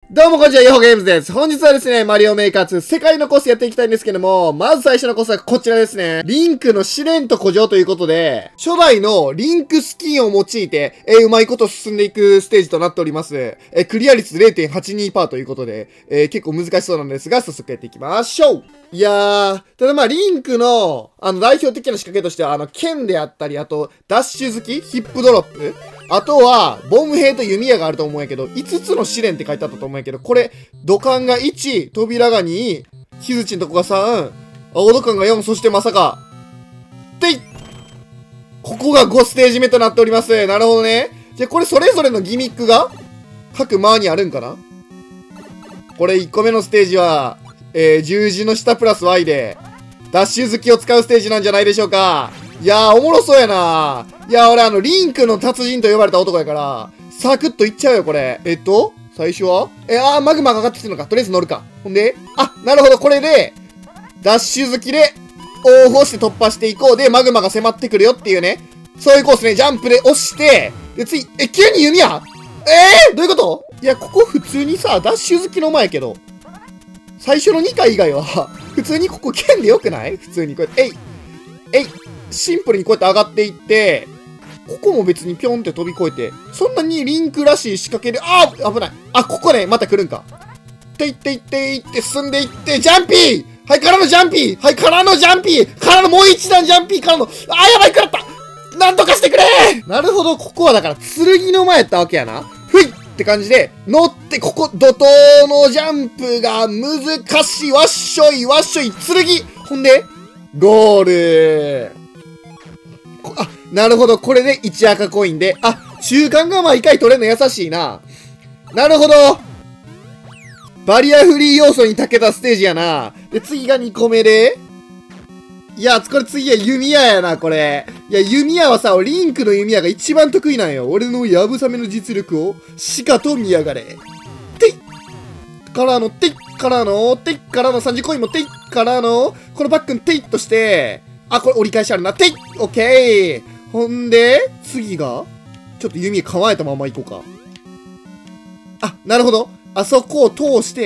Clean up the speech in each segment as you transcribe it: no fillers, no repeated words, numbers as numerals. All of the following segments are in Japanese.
どうもこんにちは、ヨホゲームズです。本日はですね、マリオメーカー2世界のコースやっていきたいんですけども、まず最初のコースはこちらですね。リンクの試練と古城ということで、初代のリンクスキンを用いて、うまいこと進んでいくステージとなっております。クリア率 0.82% ということで、結構難しそうなんですが、早速やっていきましょう。いやー、ただリンクの、代表的な仕掛けとしては、剣であったり、あと、ダッシュ好きヒップドロップあとは、ボム兵と弓矢があると思うんやけど、5つの試練って書いてあったと思うんやけど、これ、土管が1、扉が2、木槌のとこが3、青土管が4、そしてまさか、ここが5ステージ目となっております。なるほどね。じゃあこれそれぞれのギミックが、各間にあるんかな？これ1個目のステージは、十字の下プラス Y で、ダッシュ好きを使うステージなんじゃないでしょうか。いやー、おもろそうやなー。いやー、俺リンクの達人と呼ばれた男やから、サクッといっちゃうよ、これ。最初はマグマが上がってきてるのか。とりあえず乗るか。ほんで、なるほど、これで、ダッシュ好きで、応募して突破していこう。で、マグマが迫ってくるよっていうね。そういうコースね。ジャンプで押して、で、次、急に弓矢どういうこと？いや、ここ普通にさ、ダッシュ好きの前やけど、最初の2回以外は、普通にここ剣でよくない？普通にこうやって、シンプルにこうやって上がっていって、ここも別にピョンって飛び越えて、そんなにリンクらしい仕掛けで、危ない。ここね、また来るんか。いって進んでいって、ジャンピーはいからのジャンピーはいからのジャンピーからのもう一段ジャンピーからの、やばい食らったなんとかしてくれなるほど、ここはだから、剣の前やったわけやな。ふいって感じで、乗って、ここ、怒涛のジャンプが難しい。わっしょい、剣ほんで、ゴールなるほど。これで1赤コインで。中間が毎回取れるの優しいな。なるほど。バリアフリー要素に長けたステージやな。で、次が2個目で。いや、これ次は弓矢やな、これ。いや、弓矢はさ、リンクの弓矢が一番得意なんよ。俺のやぶさめの実力を、しかと見やがれ。からの30コインもからの、このバックにとして、これ折り返しあるな。オッケーほんで、次が、ちょっと弓構えたまま行こうか。なるほど。あそこを通して、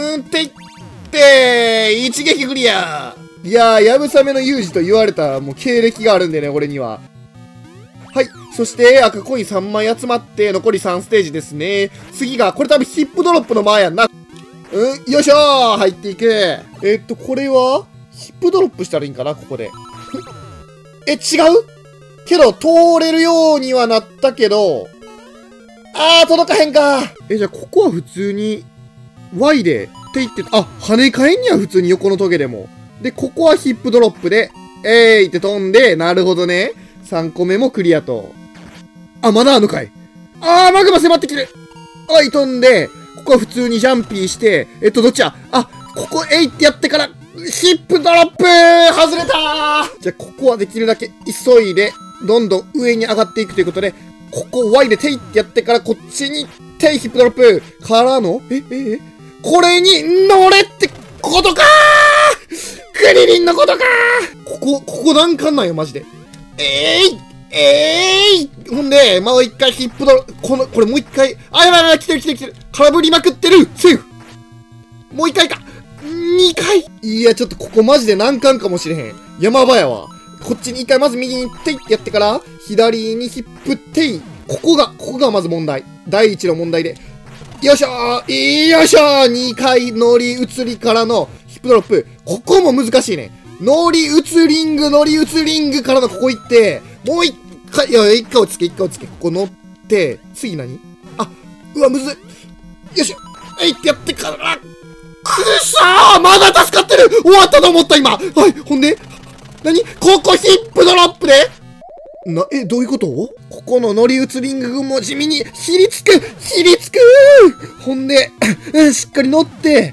一撃クリアいやー、やぶさめの有事と言われた、もう経歴があるんでね、俺には。はい。そして、赤コイン3枚集まって、残り3ステージですね。次が、これ多分ヒップドロップの前やんな。よいしょー入っていく。これはヒップドロップしたらいいんかなここで。違うけど、通れるようにはなったけど、届かへんか。じゃあ、ここは普通に、Y で、跳ね返んには普通に横のトゲでも。で、ここはヒップドロップで、って飛んで、なるほどね。3個目もクリアと。まだあんのかい。マグマ迫ってきてる。飛んで、ここは普通にジャンピーして、どっちやここ、ってやってから、ヒップドロップ外れたーじゃあ、ここはできるだけ急いで、どんどん上に上がっていくということで、ここ Y でってやってから、こっちに、ヒップドロップからの、これに乗れってことかークリリンのことかーここ難関なんよ、マジで。ほんで、もう一回ヒップドロップ、これもう一回、やばい、来てる。空振りまくってるセーフもう一回か2回いや、ちょっとここマジで難関かもしれへん。山場やわ。こっちに一回まず右にってやってから、左にヒップここがまず問題。第一の問題で。よいしょー2回乗り移りからのヒップドロップ。ここも難しいね。乗り移リングからのここ行って、もう一回落ち着け。ここ乗って、次何うわ、むずい。よいしょってやってから、まだ助かってる終わったと思った今ほんでここヒップドロップでどういうこと？ここの乗り移りングも地味にひりつくほんで、しっかり乗って、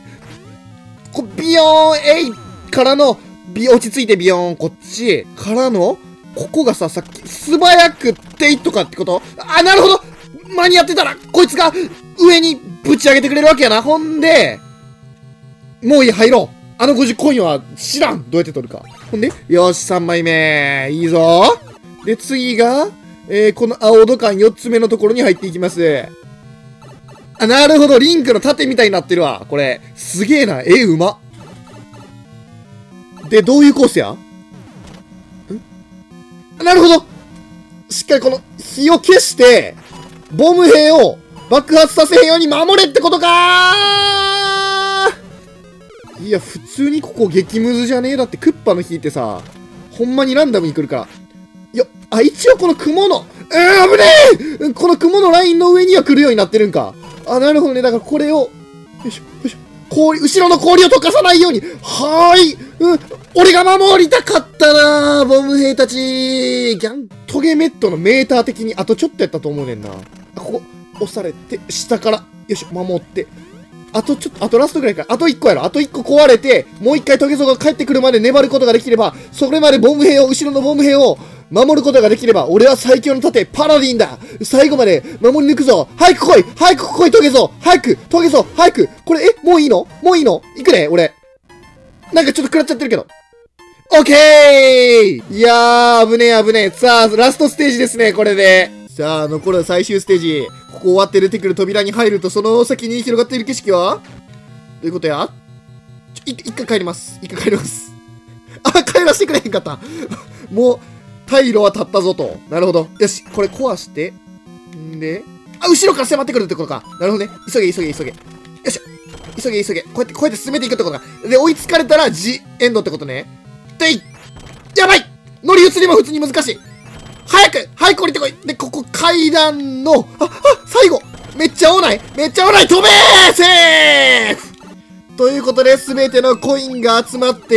ビヨーンからの、落ち着いてビヨーンこっちからの、ここがさっき素早くとかってことなるほど間に合ってたら、こいつが上にぶち上げてくれるわけやな。ほんで、もういい、入ろう。50コインは知らん。どうやって取るか。ほんで、よし、3枚目。いいぞ。で、次が、この青土管4つ目のところに入っていきます。 あ、なるほど。リンクの盾みたいになってるわ。これ。すげえな。うま。で、どういうコースや？なるほど。しっかりこの火を消して、ボム兵を爆発させへんように守れってことかー。いや、普通にここ激ムズじゃねえ？だってクッパの火ってさ、ほんまにランダムに来るから。いや、あ、一応この雲の、危ねえ！この雲のラインの上には来るようになってるんか。あ、なるほどね。だからこれを、よいしょ、よいしょ。氷、後ろの氷を溶かさないように。はーい。俺が守りたかったなー、ボム兵たち。トゲメットのメーター的にあとちょっとやったと思うねんな。ここ、押されて、下から、よいしょ、守って。あとちょっと、あとラストぐらいから、あと1個やろ。あと1個壊れて、もう1回トゲゾが帰ってくるまで粘ることができれば、それまでボム兵を、後ろのボム兵を、守ることができれば、俺は最強の盾、パラディンだ。最後まで守り抜くぞ。早く来い、早く来い、トゲゾ。早く、トゲゾ、早く。これ、もういいの？もういいの？行くね、俺。なんかちょっと食らっちゃってるけど。オッケー！いやー、危ねえ危ねえ。さあ、ラストステージですね、これで。さあ、残る最終ステージ。ここ終わって出てくる扉に入ると、その先に広がっている景色はどういうことや？一回帰ります。一回帰ります。あ、帰らせてくれへんかった。もう、退路は立ったぞと。なるほど。よし、これ壊して。んで、あ、後ろから迫ってくるってことか。なるほどね。急げ、急げ、急げ。よいしょ。急げ、急げ。こうやって進めていくってことか。で、追いつかれたら、ジエンドってことね。でい！やばい！乗り移りも普通に難しい。早く降りてこい。で、ここ階段の、最後めっちゃ危ない飛べー！セーフ！ということで、すべてのコインが集まって、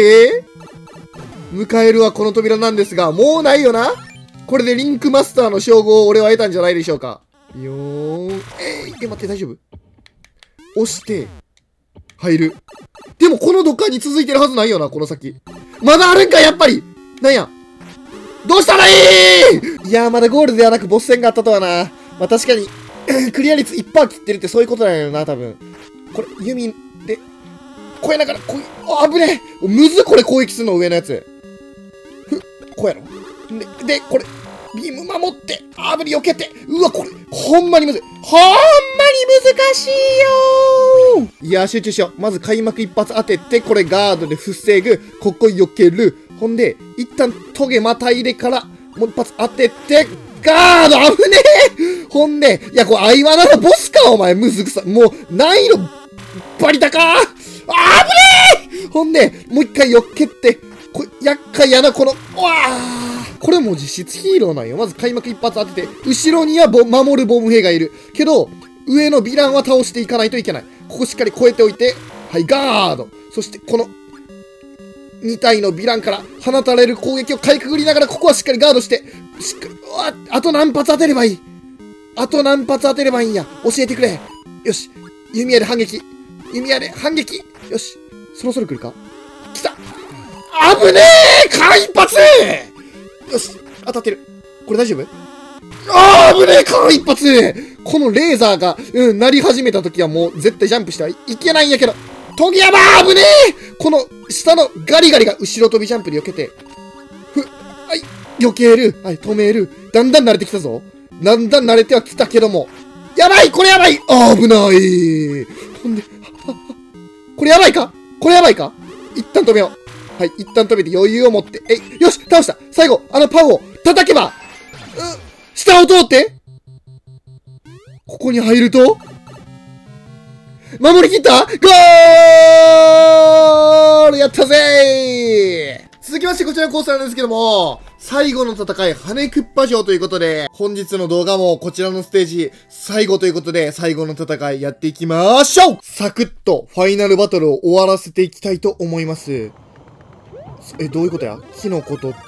迎えるはこの扉なんですが、もうないよな？これでリンクマスターの称号を俺は得たんじゃないでしょうか。よーん。待って、大丈夫？押して、入る。でもこのどっかに続いてるはずないよな、この先。まだあるんか、やっぱり！なんや？どうしたらいい！いやー、まだゴールではなくボス戦があったとはな。まあ確かに、クリア率 1% 切ってるってそういうことなんやろな、多分。これ、弓で、こうやながら、危ねえ！むずこれ攻撃するの、上のやつ。こうやろ。で、これ、ビーム守って、危ね、避けて。うわ、これ、ほんまにむずい。ほんまに難しいよー！いや、集中しよう。まず開幕一発当てて、これガードで防ぐ。ここ避ける。ほんで、一旦トゲまた入れから、もう一発当てて、ガード危ねえ！ほんで、いや、これ、アイワナのボスか、お前、むずくさ。もう、難易度、バリ高ー！危ねえ！ほんで、もう一回避けて、これ、厄介やな、この、これも実質ヒーローなんよ。まず開幕一発当てて、後ろには守るボム兵がいる。けど、上のヴィランは倒していかないといけない。ここしっかり越えておいて、はい、ガード。そして、この、2体のヴィランから放たれる攻撃をかいくぐりながら、ここはしっかりガードして、しっかり、あと何発当てればいい？あと何発当てればいいんや。教えてくれ。よし。弓矢で反撃。弓矢で反撃。よし。そろそろ来るか？来た！危ねえ！間一発！よし。当たってる。これ大丈夫？危ねえ！間一発！このレーザーが、鳴り始めた時はもう絶対ジャンプしてはいけないんやけど、トゲヤバー！危ねえ！この下のガリガリが後ろ飛びジャンプで避けて、はい、避ける。はい、止める。だんだん慣れてきたぞ。だんだん慣れてはきたけども。やばい！これやばい！危ない！ほんで、これやばいか？これやばいか？一旦止めよう。はい、一旦止めて余裕を持って。よし！倒した！最後、あのパウを叩けば、下を通って、ここに入ると、守りきった！ゴール！やったぜー！続きましてこちらのコースなんですけども、最後の戦い、羽クッパ城ということで、本日の動画もこちらのステージ、最後ということで、最後の戦いやっていきましょう！サクッとファイナルバトルを終わらせていきたいと思います。どういうことや？キノコ取って、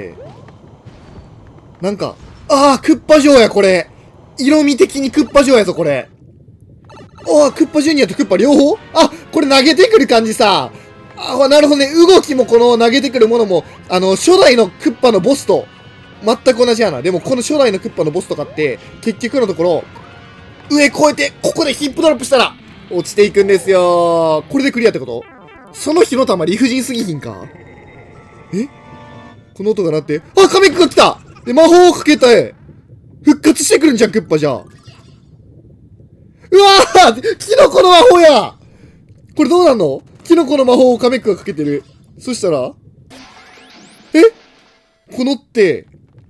なんか、クッパ城や、これ。色味的にクッパ城やぞ、これ。クッパジュニアとクッパ両方？これ投げてくる感じさ。なるほどね。動きもこの投げてくるものも、初代のクッパのボスと全く同じやな。でもこの初代のクッパのボスとかって、結局のところ、上越えて、ここでヒップドロップしたら、落ちていくんですよ。これでクリアってこと？その火の玉理不尽すぎひんか？この音が鳴って、カメックが来た！で、魔法をかけた復活してくるんじゃん、クッパじゃあ。 うわーキノコの魔法やこれどうなんの？キノコの魔法をカメックがかけてる。そしたらこのって、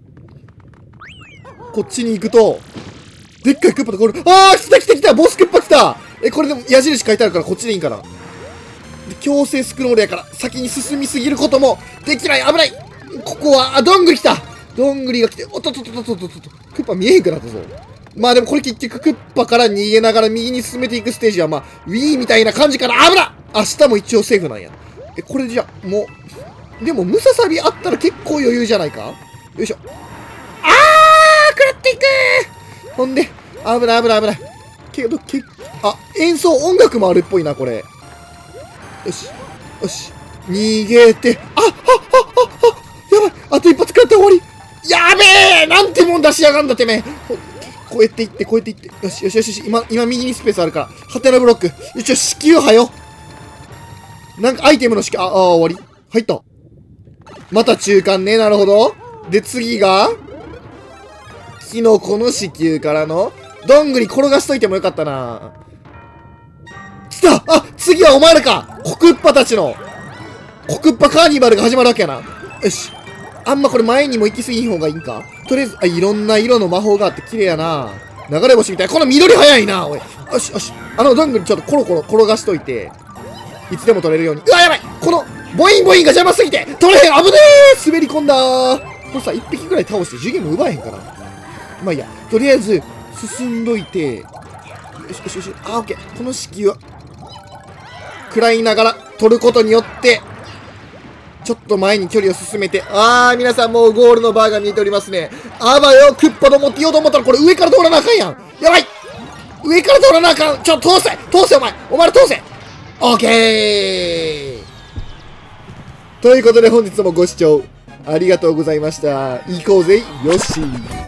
こっちに行くと、でっかいクッパとこれ、来たボスクッパ来たこれでも矢印書いてあるからこっちでいいんかな。で、強制スクロールやから、先に進みすぎることもできない。危ない。ここは、どんぐり来た。どんぐりが来て、クッパ見えへんくなったぞ。まあでもこれ結局クッパから逃げながら右に進めていくステージはまあ、Wii みたいな感じかな。危な。明日も一応セーフなんや。これじゃ、もう、でもムササビあったら結構余裕じゃないか。よいしょ。食らっていくー。ほんで、危ない。けど、演奏音楽もあるっぽいな、これ。よし。逃げて、やばい。あと一発食らって終わり。やべえなんてもん出しやがんだ、てめえ。こうやっていって。よし。今右にスペースあるから。ハテナブロック。一応、子宮はよ。なんかアイテムの終わり。入った。また中間ね。なるほど。で、次が、キノコの子宮からの、どんぐり転がしといてもよかったな。来た。次はお前らか。コクッパたちの、コクッパカーニバルが始まるわけやな。よし。あんまこれ前にも行き過ぎん方がいいんか。とりあえず、いろんな色の魔法があって綺麗やな。流れ星みたい。この緑早いな、おい。よし。どんぐりちょっとコロコロ転がしといて、いつでも取れるように。やばいこの、ボインが邪魔すぎて取れへん。危ねえ滑り込んだー。これさ、一匹ぐらい倒してジュゲーム奪えへんかな。まあいいや。とりあえず、進んどいて。よし。オッケー。この式は、食らいながら取ることによって、ちょっと前に距離を進めて。皆さんもうゴールのバーが見えておりますね。クッパと持っていようと思ったらこれ上から通らなあかんやん。やばい上から通らなあかん。通せお前ら通せオッケーということで本日もご視聴ありがとうございました。行こうぜ、よし。